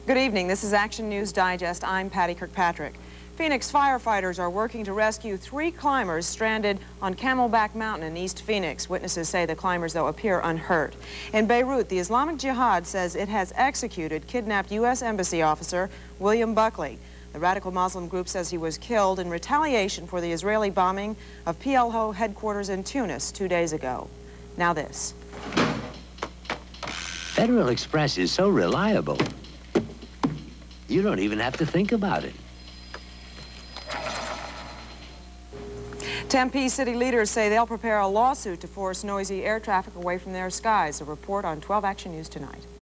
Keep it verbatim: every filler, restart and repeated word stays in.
Good evening. This is Action News Digest. I'm Patty Kirkpatrick. Phoenix firefighters are working to rescue three climbers stranded on Camelback Mountain in East Phoenix. Witnesses say the climbers, though, appear unhurt. In Beirut, the Islamic Jihad says it has executed kidnapped U S Embassy officer William Buckley. The radical Muslim group says he was killed in retaliation for the Israeli bombing of P L O headquarters in Tunis two days ago. Now this. Federal Express is so reliable, you don't even have to think about it. Tempe city leaders say they'll prepare a lawsuit to force noisy air traffic away from their skies. A report on twelve Action News tonight.